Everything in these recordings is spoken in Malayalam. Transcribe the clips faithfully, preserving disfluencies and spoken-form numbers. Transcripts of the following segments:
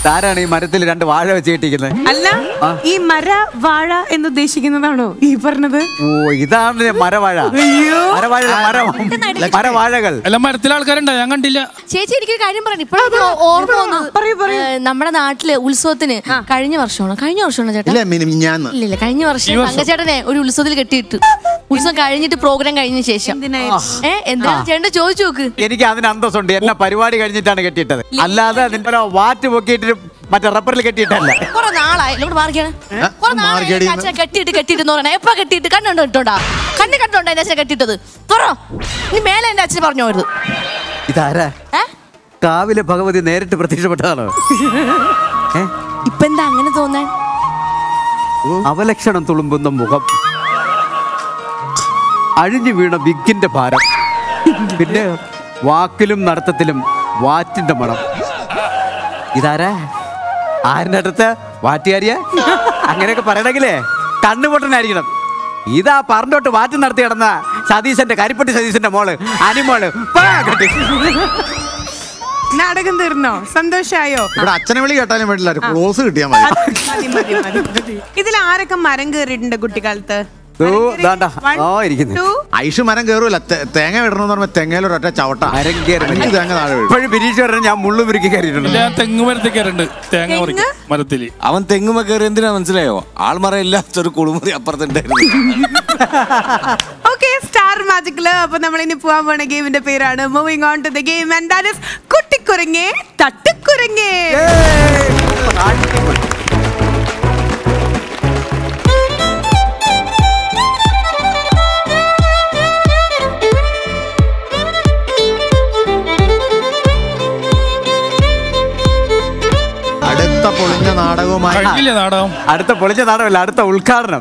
ആരാണ് ഈ മരത്തിൽ രണ്ട് വാഴ വെച്ച് കെട്ടിക്കുന്നത്? അല്ല, ഈ മര വാഴ എന്ന് ഉദ്ദേശിക്കുന്നതാണോ ഈ പറഞ്ഞത്? ഓ, ഇതാണ് മരവാഴ. മരവാഴ, മരവാഴകൾ. അല്ല, മരത്തിലെ ആൾക്കാരുണ്ടോ? ഞാൻ കണ്ടില്ല. ചേച്ചി എനിക്കൊരു കാര്യം പറഞ്ഞു. ഇപ്പോഴും ഓർമ്മ വന്നത് നമ്മുടെ നാട്ടില് ഉത്സവത്തിന് കഴിഞ്ഞ വർഷമാണോ കഴിഞ്ഞ വർഷമാണോ ചേട്ടാ? ഇല്ല, കഴിഞ്ഞ വർഷം തങ്കച്ചേട്ടനെ ഒരു ഉത്സവത്തിൽ കെട്ടിയിട്ട് ഉത്സവം കഴിഞ്ഞിട്ട് പ്രോഗ്രാം കഴിഞ്ഞ ശേഷം ഏഹ് എന്താ ചേട്ടൻ ചോദിച്ചു നോക്ക്. എനിക്ക് അതിന് അന്തസ്സുണ്ട്. എന്നെ പരിപാടി കഴിഞ്ഞിട്ടാണ് കെട്ടിയിട്ടത്, അല്ലാതെ അതിന്റെ വാറ്റ് പൊക്കിയിട്ട് മറ്റേ റബ്ബറിൽ കെട്ടിയിട്ടല്ല. കുറെ നാളായി കെട്ടിയിട്ട് കെട്ടിയിട്ട് എപ്പ കെട്ടിയിട്ട് കണ്ണുണ്ടോ ഇട്ടോണ്ടാ കണ്ണി കണ്ടോണ്ടാ എന്റെ അച്ഛനെ കെട്ടിയിട്ടത്? തുറോ നീ മേലെ എന്റെ അച്ഛനെ പറഞ്ഞു വരുത്. ഇതാരാ? കാവിലെ ഭഗവതി നേരിട്ട് പ്രത്യക്ഷപ്പെട്ടതാണോ? ഇപ്പൊ എന്താ അങ്ങനെ തോന്നാൻ? അവലക്ഷണം തുളുമ്പുന്ന മുഖം, അഴിഞ്ഞു വീണ വിക്കിന്റെ ഭാരം, പിന്നെ വാക്കിലും നടത്തത്തിലും വാറ്റിന്റെ മണം. ഇതാരാ? ആരുടെ അടുത്ത് വാറ്റുകാരിയ? അങ്ങനെയൊക്കെ പറയണെങ്കിലേ കണ്ണുപൊട്ടനായിരിക്കണം. ഇതാ പറണ്ടോട്ട് വാറ്റ് നടത്തി കിടന്ന സതീശന്റെ കരിപ്പട്ടി സതീശന്റെ മോള് അനിമോള്. നാടകം തീർന്നോ? സന്തോഷായോ? ഇവിടെ അച്ഛനെ വിളി കേട്ടാലും വേണ്ടില്ല, ക്ലോസ് കിട്ടിയാൽ മതി. ഇതിൽ ആരൊക്കെ മരം കയറിയിട്ടുണ്ട് കുട്ടിക്കാലത്ത്? ഐഷു മരം കയറൂല, തേങ്ങ വിടണമെന്ന് പറയുമ്പോ തെങ്ങയിലൊരൊറ്റ ചവിട്ട മരം കയറി തേങ്ങ താഴെ ഇപ്പോഴും പിരീക്ഷ പറഞ്ഞ ഞാൻ മുള്ളു മുറുക്കി കയറിയിട്ടുണ്ട്. തെങ്ങ് മരത്തിൽ കയറുണ്ട്, തേങ്ങ മരത്തില്. അവൻ തെങ്ങുമ കയറി എന്തിനാ മനസ്സിലായോ? ആൾമറയില്ല, ചെറു കുളിമുറി അപ്പുറത്തുണ്ടായിരുന്നു. ഓക്കെ, സ്റ്റാർ മാജിക്കില് അപ്പൊ നമ്മൾ ഇനി പോവാൻ പോണ ഗെയിമിന്റെ പേരാണ് moving on to the game and that is കുട്ടിക്കുരങ്ങേ തട്ടിക്കുരങ്ങേ. അടുത്ത പൊളിഞ്ഞ നാടകവുമായി അടുത്ത പൊളിഞ്ഞ നാടകമല്ല, അടുത്ത ഉദ്ഘാടനം.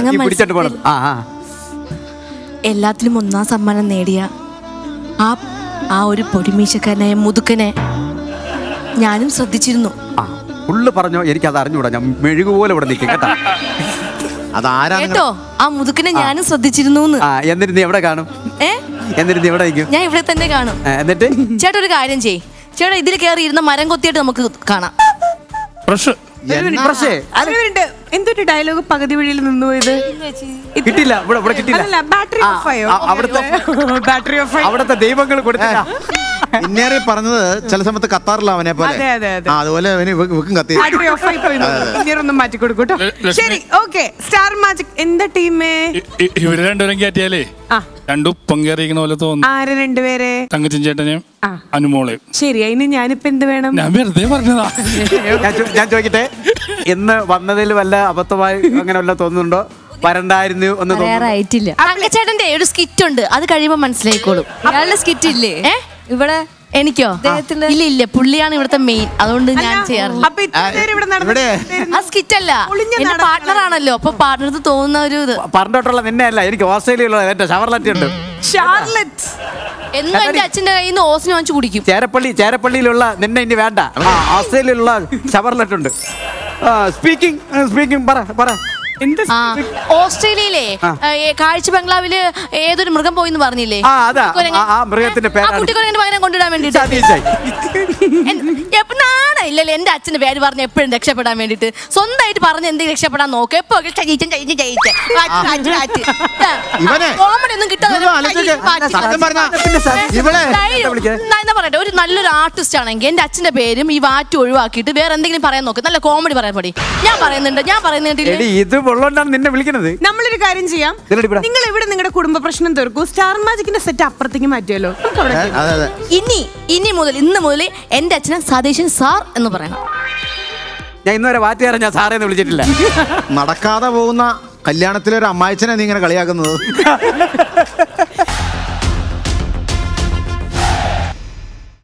എല്ലാത്തിലും ഒന്നാം സമ്മാനം നേടിയ ആ ആ ഒരു പൊടിമീശക്കാരനായ മുതുക്കനെ ഞാനും ശ്രദ്ധിച്ചിരുന്നു. ഉള്ളു പറഞ്ഞോ, എനിക്ക് അത് അറിഞ്ഞൂടാ. ഞാൻ മെഴുകുപോലെ ഇവിടെ നിൽക്കും കേട്ടോ. കേട്ടോ, ആ മുതുക്കനെ ഞാനും ശ്രദ്ധിച്ചിരുന്നു. എന്നിട്ട് നീ എവിടെ കാണും? ഏ എന്നിട്ട് നീ എവിടെ നിൽക്കും? ഞാൻ ഇവിടെ തന്നെ കാണും. എന്നിട്ട് ചേട്ടാ ഒരു കാര്യം ചെയ്യ് ചേട്ടാ, ഇതിൽ കയറി ഇരുന്ന മരം കൊത്തിയിട്ട് നമുക്ക് കാണാം. എന്തൊരു ഡയലോഗ് പകുതി വഴിയിൽ നിന്ന് പോയത്? കിട്ടില്ല, ബാറ്ററി ഓഫ് ആയോ? ബാറ്ററി ഓഫ് ആയി. അവിടുത്തെ ദൈവങ്ങൾ കൊടുത്തില്ല. പിന്നേറെ പറഞ്ഞത് ചില സമയത്ത് കത്താറില്ല അവനെ പോലെ, അതുപോലെ ഒന്നും മാറ്റി കൊടുക്കൂട്ടോ. ശരി, ഓക്കെ. സ്റ്റാർ മാജിക് എന്താ ടീമേ? ഇവര് രണ്ടുപേരും കയറ്റിയാലേ രണ്ടു പൊങ്കേറിയിക്കുന്ന പോലെ തോന്നുന്നു. ആര് രണ്ടുപേരെ? തങ്കച്ചൻ ചേട്ടനെയും അനുമോളെയും. ശരി, അതിന് ഞാനിപ്പോ എന്ത് വേണം? ഞാൻ വെറുതെ പറഞ്ഞതാ. ഞാൻ ചോദിക്കട്ടെ, എന്ന് വന്നതിൽ വല്ല അബദ്ധമായി അങ്ങനെ വല്ല തോന്നുന്നുണ്ടോ? വരണ്ടായിരുന്നു ഒന്ന് തോന്നുന്നു. തങ്കച്ചേട്ടന്റെ ഒരു സ്കിറ്റ് ഉണ്ട്, അത് കഴിയുമ്പോ മനസ്സിലായിക്കോളും. സ്കിറ്റ് ഇല്ലേ ഇവിടെ? എനിക്കോ? ഇല്ല ഇല്ല, പുള്ളിയാണ് ഇവിടുത്തെ മെയിൻ, അതുകൊണ്ട് ഞാൻ ചെയ്യാറില്ല. ആ സ്കിറ്റ് അല്ല, എന്റെ പാർട്ട്ണർ ആണല്ലോ, അപ്പൊ പാർട്ട്ണർക്ക് തോന്നുന്ന ഒരു ഇത്. പറഞ്ഞോട്ടുള്ള നിന്നെ അല്ല, എനിക്ക് ഓസ്ട്രേലിയയിലുള്ള എന്റെ ഷവർലറ്റ് ഉണ്ട്. എന്നും എന്റെ അച്ഛന്റെ കയ്യിൽ നിന്ന് ഓസിന് വാങ്ങിച്ചു കുടിക്കും. ചേരപ്പള്ളി ചേരപ്പള്ളിയിലുള്ള നിന്നെ ഇനി വേണ്ട, ഓസ്ട്രേലിയയിലുള്ള ഷവർലറ്റ് ഉണ്ട്. സ്പീക്കിംഗ് സ്പീക്കിംഗ് പറ പറ ഓസ്ട്രേലിയയിലെ കാഴ്ച ബംഗ്ലാവില് ഏതൊരു മൃഗം പോയിന്ന് പറഞ്ഞില്ലേ? കുട്ടിക്കുരങ്ങനെ പകരം കൊണ്ടുവിടാൻ വേണ്ടിട്ട് നാണയില്ലല്ലോ എന്റെ അച്ഛന്റെ പേര് പറഞ്ഞ എപ്പോഴും രക്ഷപ്പെടാൻ വേണ്ടിട്ട്. സ്വന്തമായിട്ട് പറഞ്ഞ് എന്തെങ്കിലും രക്ഷപ്പെടാൻ നോക്ക്. എപ്പോ കോമഡി ഒന്നും കിട്ടാതെ പറയട്ടെ, ഒരു നല്ലൊരു ആർട്ടിസ്റ്റ് ആണെങ്കിൽ എന്റെ അച്ഛന്റെ പേരും ഈ വാറ്റ് ഒഴിവാക്കിയിട്ട് വേറെ എന്തെങ്കിലും പറയാൻ നോക്ക്. നല്ല കോമഡി പറയാൻ പടി. ഞാൻ പറയുന്നുണ്ട് ഞാൻ പറയുന്നുണ്ട് നിന്നെ വിളിക്കുന്നത്. നമ്മളൊരു കാര്യം ചെയ്യാം, നിങ്ങൾ ഇവിടെ നിങ്ങളുടെ കുടുംബ പ്രശ്നം തീർക്കൂ. സ്റ്റാർ മാജിക്കിന്റെ സെറ്റ് അപ്പുറത്തേക്ക് മാറ്റിയല്ലോ. ഇനി ഇനി മുതൽ ഇന്ന് മുതൽ എന്റെ അച്ഛനെ സതീശൻ സാർ എന്ന് പറയണം. ഞാൻ ഇന്നുവരെ വാറ്റുകാരൻ ഞാൻ സാറേ എന്ന് വിളിച്ചിട്ടില്ല. നടക്കാതെ പോകുന്ന കല്യാണത്തിലെ ഒരു അമ്മായിച്ചനെ നീ ഇങ്ങനെ കളിയാക്കുന്നത്.